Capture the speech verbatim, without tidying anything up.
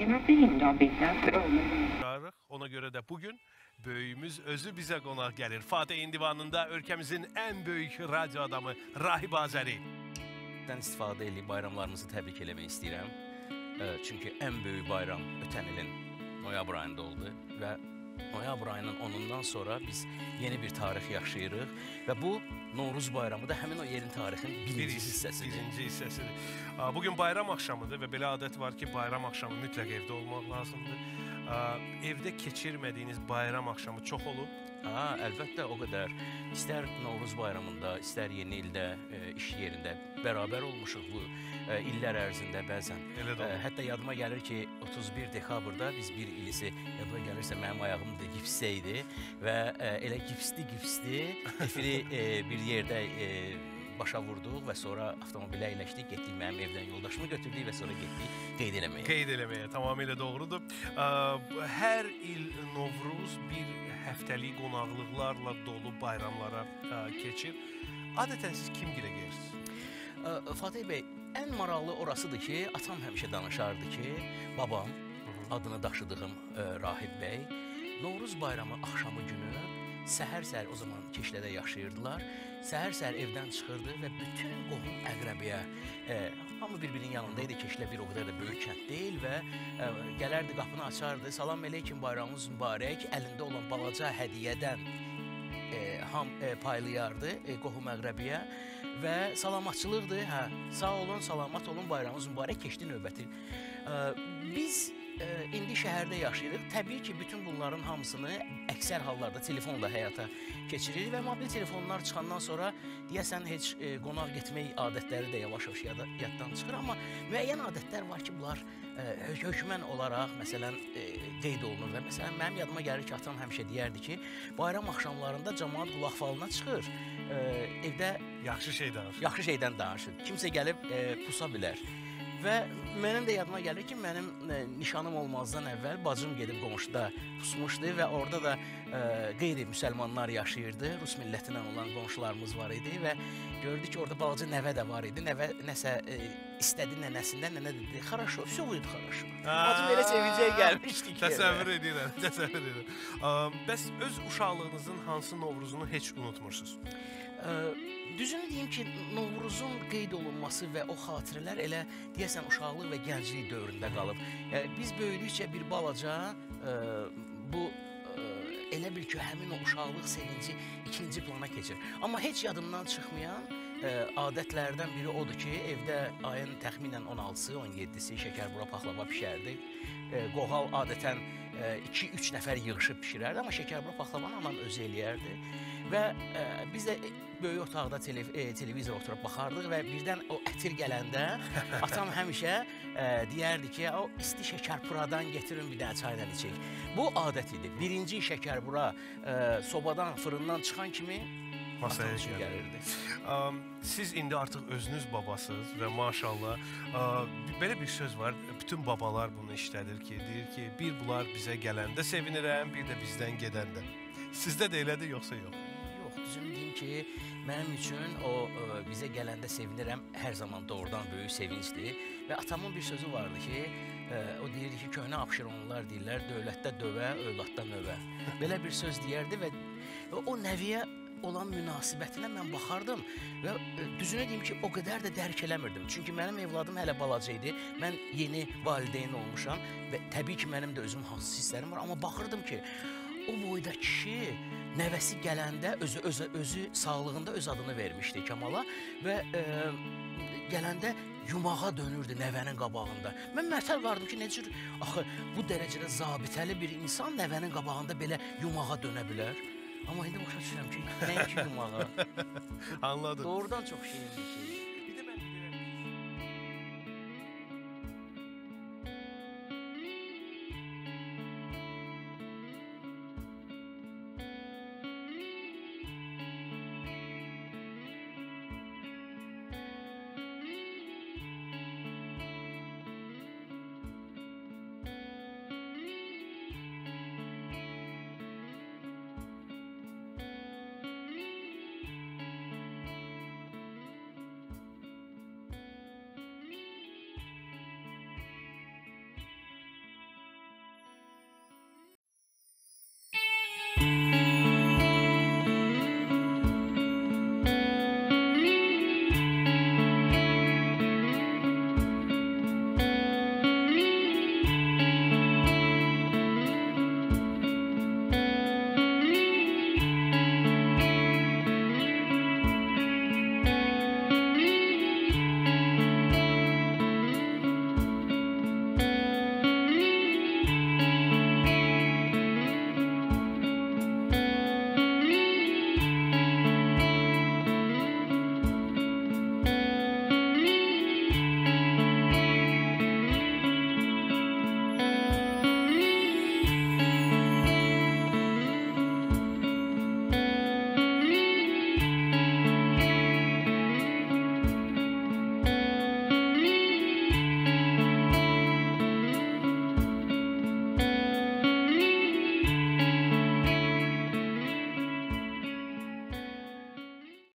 intervened on behalf of... Ona göre de bugün böyüğümüz özü bize konak gelir. Fatih İndivanı'nda ülkemizin en büyük radyo adamı Rahib Azəri. Ben istifadə edib bayramlarımızı təbrik eləmək istəyirəm. Çünki ən böyük bayram ötən ilin noyabr ayında oldu və noyabr ayının onundan sonra biz yeni bir tarix yaşayırıq və bu Novruz bayramı da həmin o yerin tarixinin birinci hissəsidir. Birinci hissəsidir. Bugün bayram axşamıdır və belə adət var ki, bayram axşamı mütləq evdə olmaq lazımdır. Evdə keçirmədiyiniz bayram axşamı çox olub? Ha, əlbəttə o qədər. İstər Novruz bayramında, istər yeni ildə, e, iş yerində bərabər olmuşuq bu e, illər ərzində bəzən. E, hətta yadıma gəlir ki, otuz bir dekabrda biz bir ilisi, yadıma gəlirsə mənim ayağım da gipsdə idi və e, elə gipsli-gipsli efiri e, bir yerdə e, başa vurduq və sonra avtomobilə əyləşdik, getdik mənim evdən yoldaşımı götürdük və sonra getdik qeyd eləməyə. Qeyd eləməyə, tamamilə doğrudur. Hər il Novruz bir həftəlik qonaqlıqlarla dolu bayramlara keçir. Adətən siz kim gilə gelirsiniz? Fatih bəy, ən maraqlı orasıdır ki, atam həmişə danışardı ki, babam, adını daşıdığım Rahib bəy, Novruz bayramı axşamı günü səhər-səhər o zaman Keşlədə yaşayırdılar. Səhər-səhər evdən çıxırdı və bütün qohum əqrəbiyə, e, hamı bir-birinin yanındaydı. Keşlə bir o qədər də böyük kənd deyil və e, gələrdi, qapını açardı. Salam əleykum, bayramınız mübarək. Əlində olan balaca hədiyyədən e, ham e, paylayardı e, qohum əqrəbiyə və salamatçılıqdır. Hə, sağ olun, salamat olun, bayramınız mübarək, keçdi növbəti. E, biz e, indi şəhərdə yaşayırıq. Təbii ki, bütün bunların hamısını əksər hallarda telefonla həyata keçiririk və mobil telefonlar çıxandan sonra deyəsən heç e, qonaq getmək adətləri də yavaş-yavaş yaddan çıxır. Amma müəyyən adətlər var ki, bunlar e, hökmən olaraq məsələn e, qeyd olunur və məsələn mənim yadıma gəlir ki, atam həmişə deyərdi ki, bayram axşamlarında cəmaət qulaq falına çıxır, e, evdə yaxşı şey danışır. Yaxşı şeydən danışır. Kimsə gəlib e, pusa bilər. Və mənim də yadıma gəlir ki, mənim e, nişanım olmazdan əvvəl bacım gedib qonşuda pusmuşdu və orada da e, qeyri-müsəlmanlar yaşayırdı. Rus millətindən olan qonşularımız var idi və gördük ki, orada balaca nəvə də var idi. Nəvə nəsə e, istədi nənəsindən, nənə dedi, xaraşo, все будет хорошо. Bacım elə sevincəyə gəlmişdi ki. Təsəvvür edirəm, təsəvvür edirəm. Bəs öz uşaqlığınızın hansı Novruzunu heç unutmursunuz? Düzünü deyim ki, Novruzun qeyd olunması və o xatirələr elə deyəsən uşaqlıq və gənclik dövründə qalıb. Biz böyüdükcə bir balaca bu elə bil ki, həmin o uşaqlıq sevinci ikinci plana keçir. Amma heç yadımdan çıxmayan adətlərdən biri odur ki, evdə ayın təxminən on altısı, on yeddisi şəkərbura paxlava pişərdi. Qoğal adətən iki üç nəfər yığışıb pişirərdi, amma şəkərbura paxlavanı anam özü eləyərdi. Və e, biz də böyük otaqda tele, e, televizor oturub baxardıq və birdən o ətir gələndə atam həmişə e, deyərdi ki, o isti şəkərpuradan getirin bir dənə çaydan içək. Bu adət idi. Birinci şəkərbura e, sobadan, fırından çıxan kimi masaya gəlirdi. Siz indi artıq özünüz babasınız və maşallah belə bir söz var, bütün babalar bunu işlədir ki, deyir ki, bir bunlar bizə gələndə sevinirəm, bir də bizdən gedəndə. Sizdə də elədir, yoxsa yox? Düzünü deyim ki, mənim üçün o ə, bizə gələndə sevinirəm hər zaman doğrudan böyük sevincdir. Və atamın bir sözü vardı ki, ə, o deyirdi ki, köhnə Abşeronlular deyirlər, dövlətdə dövə, övladda növə. Belə bir söz deyərdi və o nəviyə olan münasibətinə mən baxardım və ə, düzünü deyim ki, o qədər də dərk eləmirdim. Çünki mənim evladım hələ balaca idi, mən yeni valideyn olmuşam və təbii ki, mənim də özüm hansız hisslərim var, amma baxırdım ki, o boyda kişi nəvəsi gələndə özü, özü, özü sağlığında öz adını vermişdi Kamala və e, gələndə yumağa dönürdü nəvənin qabağında. Mən mətəl vardım ki, necə axı bu dərəcədə zabitəli bir insan nəvənin qabağında belə yumağa dönə bilər. Amma indi başa düşürəm ki, nəinki yumağa. Anladım. Doğrudan çox şirindir ki.